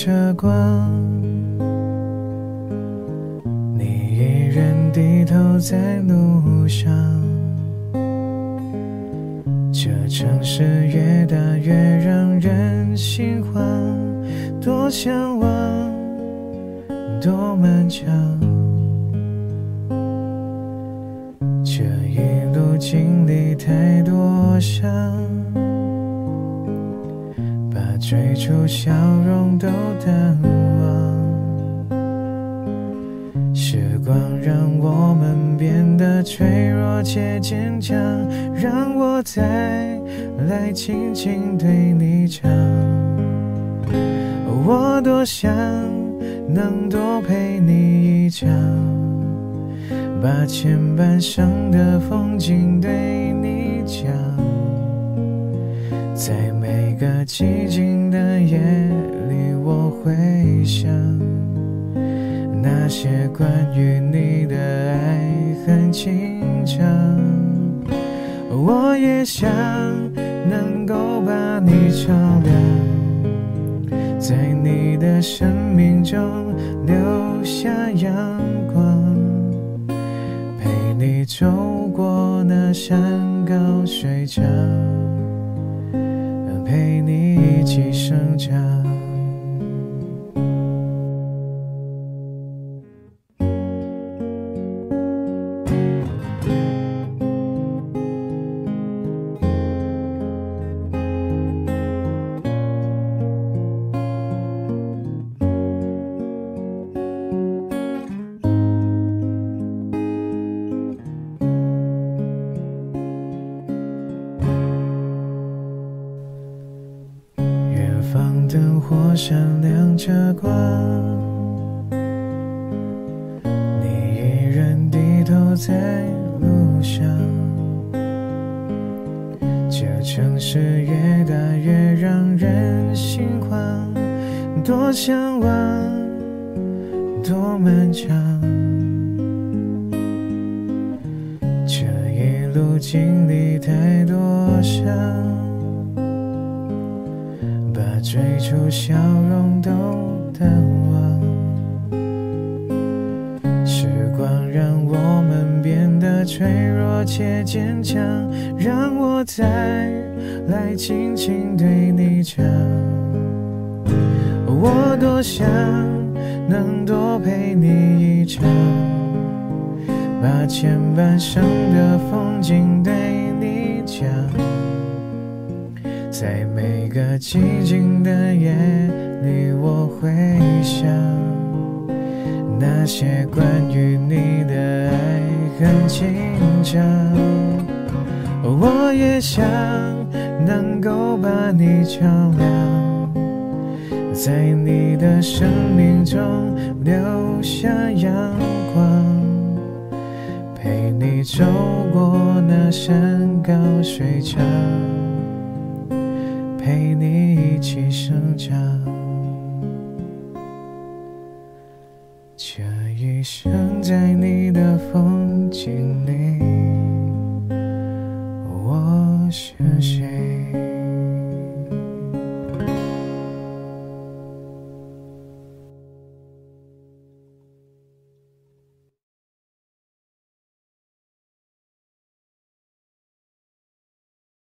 着光，你一人低头在路上。这城市越大越让人心慌，多向往，多漫长。这一路经历太多伤，把最初笑容都淡忘。时光让我们变得脆弱且坚强，让我再来轻轻对你唱。我多想能多陪你一场，把前半生的风景对你讲，在每个寂静的夜里我会想，那些关于你的爱很紧张。我也想能够把你照亮，在你的生命中留下阳光，陪你走过那山高水长，陪你一起生长。放灯火闪亮着光，你一人低头在路上。这城市越大越让人心慌，多向往，多漫长。这一路经历太多伤，把最初笑容都淡忘。时光让我们变得脆弱且坚强，让我再来轻轻对你讲。我多想能多陪你一场，把前半生的风景对你讲，在每个寂静的夜里我会想，那些关于你的爱很紧张。我也想能够把你照亮，在你的生命中留下阳光，陪你走过那山高水长，陪你一起生长。这一生在你的风景里，我是谁？